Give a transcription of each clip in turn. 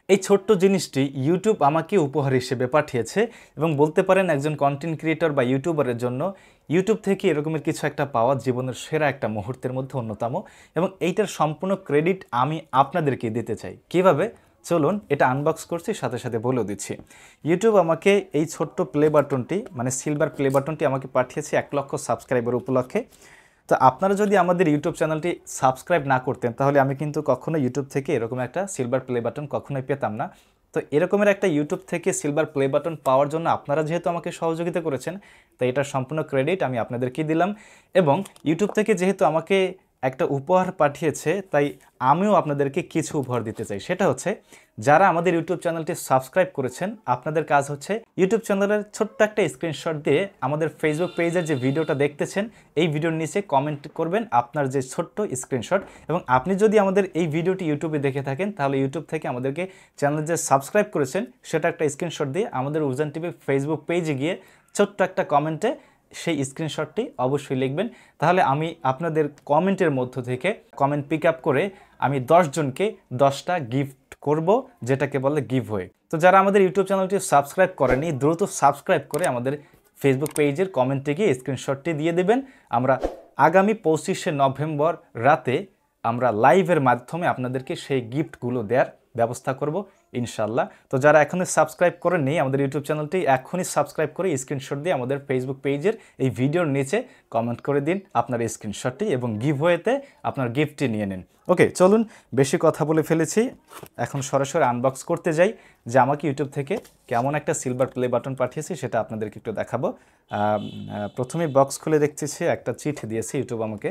এই ছোট্ট জিনিসটি ইউটিউব আমাকে উপহার হিসেবে পাঠিয়েছে এবং বলতে পারেন একজন কন্টেন্ট ক্রিয়েটর বা ইউটিউবারের জন্য ইউটিউব থেকে এরকমের কিছু একটা পাওয়া জীবনের সেরা একটা মুহূর্তের মধ্যে অন্যতম এবং এইটার সম্পূর্ণ ক্রেডিট আমি আপনাদেরকে দিতে চাই। কিভাবে? চলুন এটা আনবক্স করছি, সাথে সাথে বলে দিচ্ছি। ইউটিউব আমাকে এই ছোট্ট প্লে বাটনটি মানে সিলভার প্লে বাটনটি আমাকে পাঠিয়েছে 1 লক্ষ সাবস্ক্রাইবার উপলক্ষে। তো আপনারা যদি আমাদের ইউটিউব চ্যানেলটি সাবস্ক্রাইব না করতেন তাহলে আমি কিন্তু কখনো ইউটিউব থেকে এরকম একটা সিলভার প্লে বাটন কখনোই পেতাম না। তো এরকমের একটা ইউটিউব থেকে সিলভার প্লে বাটন পাওয়ার জন্য আপনারা যেহেতু আমাকে সহযোগিতা করেছেন, তাই এটার সম্পূর্ণ ক্রেডিট আমি আপনাদেরকে দিলাম। এবং ইউটিউব থেকে যেহেতু আমাকে একটা উপহার পাঠিয়েছে, তাই আমিও আপনাদেরকে কিছু উপহার দিতে চাই। সেটা হচ্ছে, যারা আমাদের ইউটিউব চ্যানেলটি সাবস্ক্রাইব করেছেন, আপনাদের কাজ হচ্ছে ইউটিউব চ্যানেলের ছোট্ট একটা স্ক্রিনশট দিয়ে আমাদের ফেসবুক পেজের যে ভিডিওটা দেখতেছেন এই ভিডিওর নিচে কমেন্ট করবেন আপনার যে ছোট্ট স্ক্রিনশট। এবং আপনি যদি আমাদের এই ভিডিওটি ইউটিউবে দেখে থাকেন তাহলে ইউটিউব থেকে আমাদেরকে চ্যানেল যে সাবস্ক্রাইব করেছেন সেটা একটা স্ক্রিনশট দিয়ে আমাদের উজান টিভি ফেসবুক পেজে গিয়ে ছোট্ট একটা কমেন্টে সেই স্ক্রিনশটটি অবশ্যই লিখবেন। তাহলে আমি আপনাদের কমেন্টের মধ্য থেকে কমেন্ট পিক আপ করে আমি 10 জনকে 10টা গিফট করব, যেটাকে বলে গিভওয়ে। তো যারা আমাদের ইউটিউব চ্যানেলটি সাবস্ক্রাইব করেনি দ্রুত সাবস্ক্রাইব করে আমাদের ফেসবুক পেজের কমেন্টে গিয়ে স্ক্রিনশটটি দিয়ে দেবেন। আমরা আগামী 25শে নভেম্বর রাতে আমরা লাইভের মাধ্যমে আপনাদেরকে সেই গিফটগুলো দেওয়ার ব্যবস্থা করব ইনশাল্লাহ। তো যারা এখনই সাবস্ক্রাইব করেননি আমাদের ইউটিউব চ্যানেলটি এখনই সাবস্ক্রাইব করে স্ক্রিনশট দিয়ে আমাদের ফেসবুক পেজের এই ভিডিওর নিচে কমেন্ট করে দিন আপনার স্ক্রিনশটটি এবং গিভওয়েতে আপনার গিফটটি নিয়ে নিন। ওকে, চলুন বেশি কথা বলে ফেলেছি, এখন সরাসরি আনবক্স করতে যাই যে আমাকে ইউটিউব থেকে কেমন একটা সিলভার প্লে বাটন পাঠিয়েছি সেটা আপনাদেরকে একটু দেখাবো। প্রথমে বক্স খুলে দেখতেছি একটা চিঠি দিয়েছে ইউটিউব আমাকে।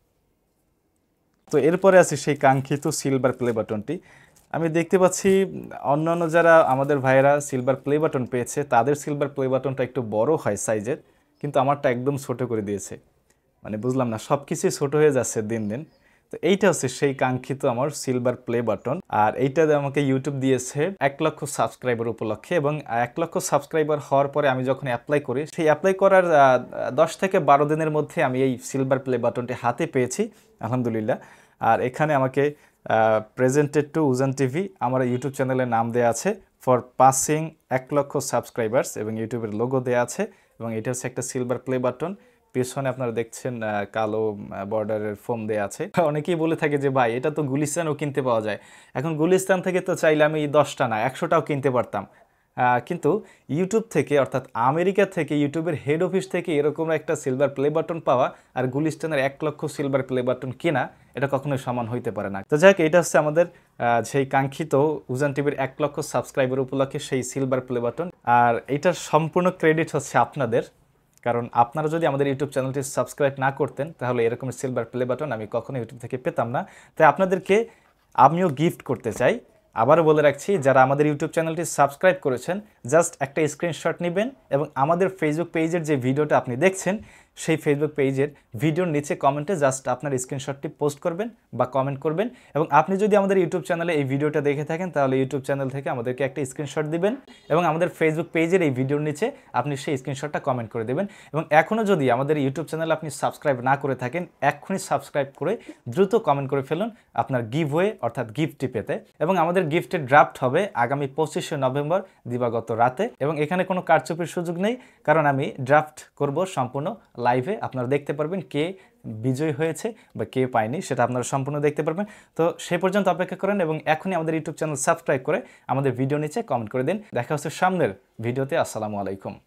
তো এরপরে আছে সেই কাঙ্ক্ষিত সিলভার প্লে বাটনটি। আমি দেখতে পাচ্ছি অন্যান্য যারা আমাদের ভাইয়েরা সিলভার প্লে বাটন পেয়েছে তাদের সিলভার প্লে বাটনটা একটু বড় হয় সাইজের, কিন্তু আমারটা একদম ছোট করে দিয়েছে। মানে বুঝলাম না, সব কিছুই ছোট হয়ে যাচ্ছে দিন দিন। তো এইটা হচ্ছে সেই কাঙ্ক্ষিত আমার সিলভার প্লে বাটন, আর এইটা আমাকে ইউটিউব দিয়েছে 1 লক্ষ সাবস্ক্রাইবার উপলক্ষে। এবং 1 লক্ষ সাবস্ক্রাইবার হওয়ার পরে আমি যখন অ্যাপ্লাই করি, সেই অ্যাপ্লাই করার 10 থেকে 12 দিনের মধ্যে আমি এই সিলভার প্লে বাটনটি হাতে পেয়েছি আলহামদুলিল্লাহ। আর এখানে আমাকে প্রেজেন্টেড টু উজান টিভি আমার ইউটিউব চ্যানেলের নাম দেওয়া আছে ফর পাসিং 1 লক্ষ সাবস্ক্রাইবার্স এবং ইউটিউবের লোগো দেওয়া আছে। এবং এটা হচ্ছে একটা সিলভার প্লে বাটন, পেছনে আপনারা দেখছেন কালো বর্ডারের ফোম দেওয়া আছে। অনেকেই বলে থাকে যে ভাই এটা তো গুলিস্তানও কিনতে পাওয়া যায়। এখন গুলিস্তান থেকে তো চাইলে আমি 10টা না 100টাও কিনতে পারতাম, কিন্তু ইউটিউব থেকে অর্থাৎ আমেরিকা থেকে ইউটিউবের হেড অফিস থেকে এরকম একটা সিলভার প্লে বাটন পাওয়া আর গুলিস্তানের 1 লক্ষ সিলভার প্লে বাটন কেনা এটা কখনোই সমান হইতে পারে না। তো যাই হোক, এটা হচ্ছে আমাদের সেই কাঙ্ক্ষিত উজান টিভির 1 লক্ষ সাবস্ক্রাইবার উপলক্ষে সেই সিলভার প্লে বাটন। আর এটার সম্পূর্ণ ক্রেডিট হচ্ছে আপনাদের, কারণ আপনারা যদি আমাদের ইউটিউব চ্যানেলটি সাবস্ক্রাইব না করতেন তাহলে এরকম সিলভার প্লে বাটন আমি কখনো ইউটিউব থেকে পেতাম না। তাই আপনাদেরকে আমিও গিফট করতে চাই। আবারও বলে রাখছি, যারা আমাদের ইউটিউব চ্যানেলটি সাবস্ক্রাইব করেছেন জাস্ট একটা স্ক্রিনশট নেবেন এবং আমাদের ফেসবুক পেজের যে ভিডিওটা আপনি দেখছেন সেই ফেসবুক পেজের ভিডিওর নিচে কমেন্টে জাস্ট আপনার স্ক্রিনশটটি পোস্ট করবেন বা কমেন্ট করবেন। এবং আপনি যদি আমাদের ইউটিউব চ্যানেলে এই ভিডিওটা দেখে থাকেন তাহলে ইউটিউব চ্যানেল থেকে আমাদেরকে একটা স্ক্রিনশট দিবেন এবং আমাদের ফেসবুক পেজের এই ভিডিওর নিচে আপনি সেই স্ক্রিনশটটা কমেন্ট করে দেবেন। এবং এখনও যদি আমাদের ইউটিউব চ্যানেল আপনি সাবস্ক্রাইব না করে থাকেন এক্ষুনি সাবস্ক্রাইব করে দ্রুত কমেন্ট করে ফেলুন আপনার গিভওয়ে অর্থাৎ গিফটটি পেতে। এবং আমাদের গিফটের ড্রাফট হবে আগামী 25শে নভেম্বর দিবাগত রাতে। এবং এখানে কোনো কারচুপির সুযোগ নেই, কারণ আমি ড্রাফট করব সম্পূর্ণ লাইভে। আপনারা দেখতে পারবেন কে বিজয় হয়েছে বা কে পায়নি, সেটা আপনারা সম্পূর্ণ দেখতে পারবেন। তো সেই পর্যন্ত অপেক্ষা করেন এবং এখনই আমাদের ইউটিউব চ্যানেল সাবস্ক্রাইব করে আমাদের ভিডিও নিচে কমেন্ট করে দিন। দেখা হচ্ছে সামনের ভিডিওতে। আসসালামু আলাইকুম।